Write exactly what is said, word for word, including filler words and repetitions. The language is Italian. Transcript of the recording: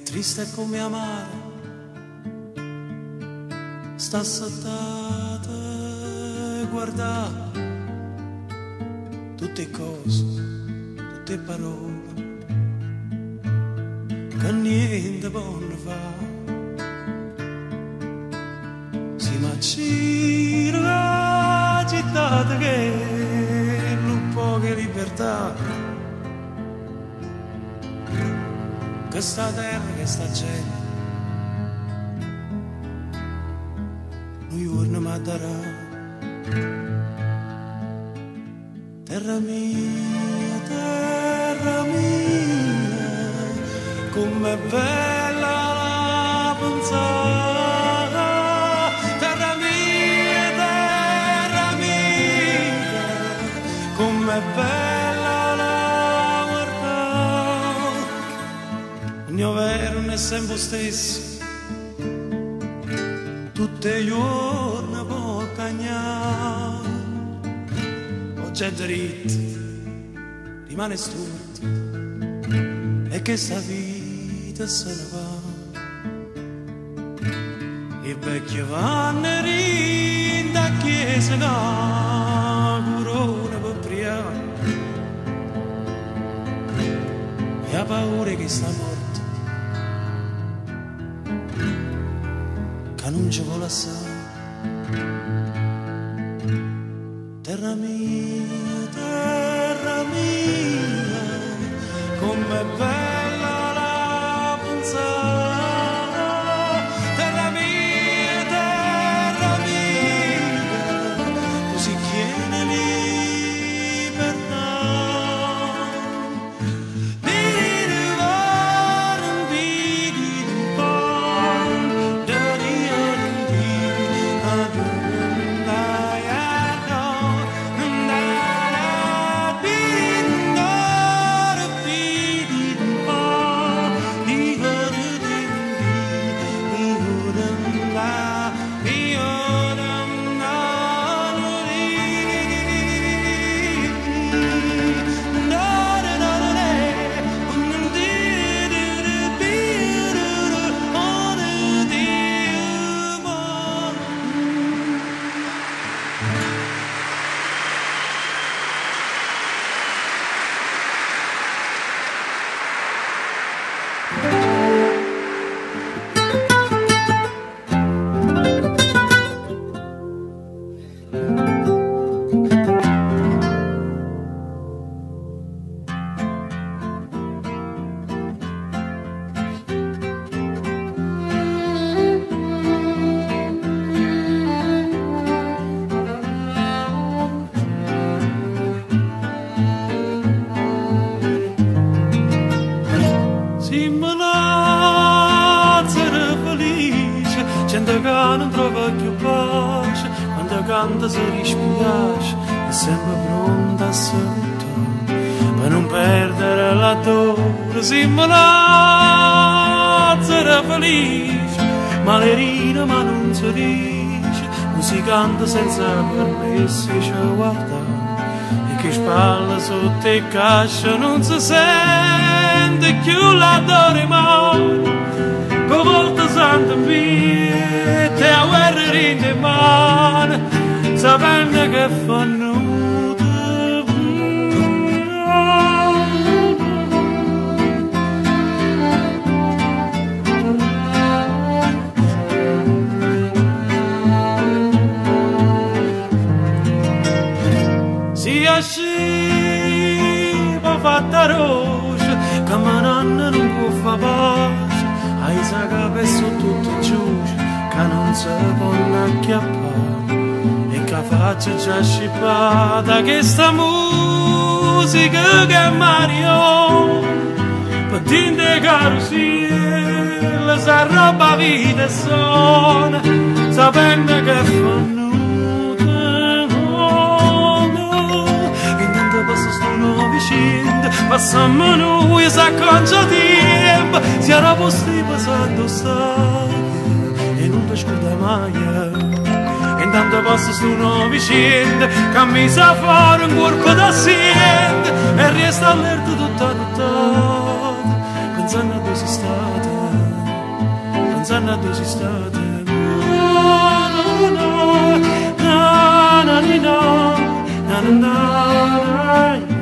triste come amare, sta sottata e guarda tutte cose, tutte parole che niente può fare. Si macina la città che non poche libertà, che sta terra, che sta gente un giorno mi darà. Terra mia, terra mia, com'è bella la pensata. Terra mia, terra mia, com'è bella la guardare. Il mio vero non è sempre stesso, tutte i giorni può cagnare. Oggi è dritto, rimane storto, e che sta vita se ne va. I vecchi vanno in da chiesa che corona per priare, e ha paura che sta morto, che non ci vuole assare. Terra mia, terra mia, com'è bella la pensata. Terra mia, terra mia, così chiede libertà. Non trova più pace, quando canta si rispiace, è sempre pronta a salutare, per non perdere la dore. Siamo Lazzaro felice, malerina ma non si dice, non si canta senza permessi, ci guardare, e che spalla sotto e cascia non si sente più la dore mai. Con volta santa mia, te a guerra in le mani, sapendo che fanno si asciva fatta rosa, che mananna non può fa pace. Ai sa che sono tutti giusti, che non si possono acchiappare, e che faccia già scippata, che sta musica che è Mario, per dinte carousel, sa roba vita e suona, sapendo che fanno. Passiamo noi, s'acconcia tempo, si era posti passando stare, e non ti scorda mai. E intanto passa sto nuovo vicino, cammina fuori un corpo d'assieme, e resta all'erta tutta nottata, pensando a dove sei stata. non sanno dove si state. Na na na na na na na na na.